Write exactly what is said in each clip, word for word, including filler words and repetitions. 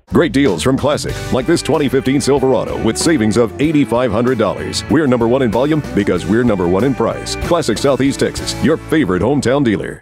Great deals from Classic, like this twenty fifteen Silverado with savings of eight thousand five hundred dollars. We're number one in volume because we're number one in price. Classic Southeast Texas, your favorite hometown dealer.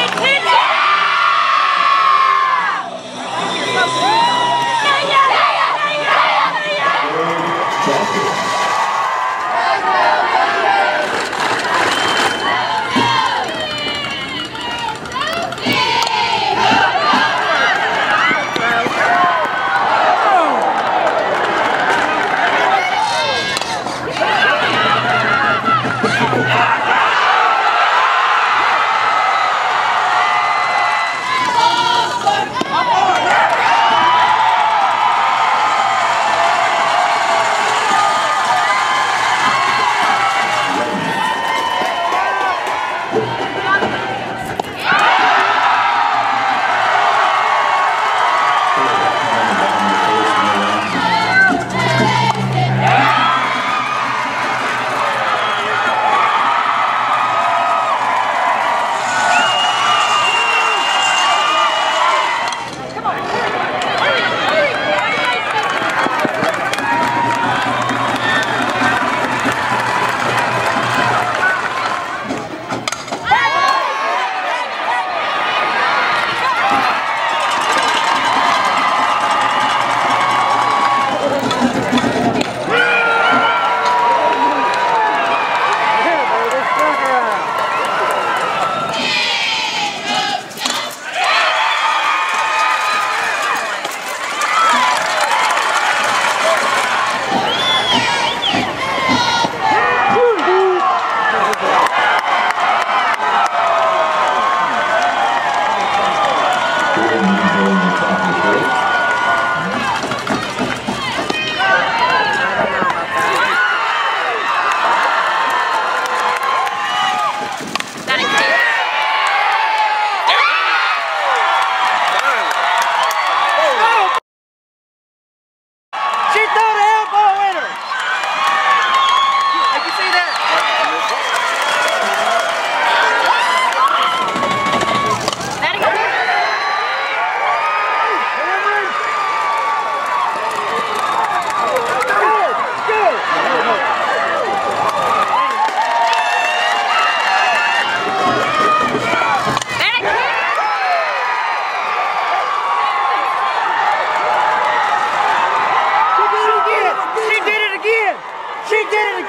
She did it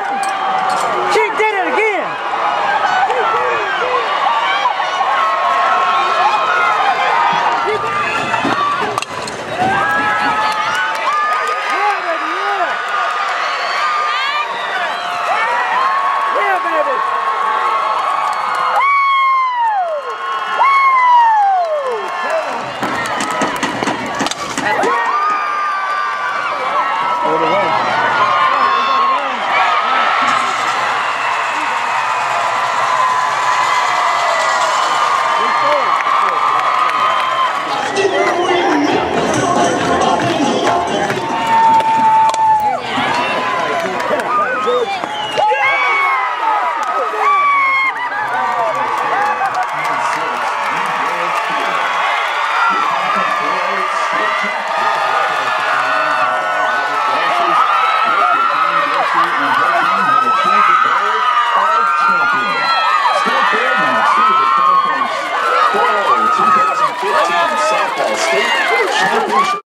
again! She did it again! twenty fifteen Softball State Championship.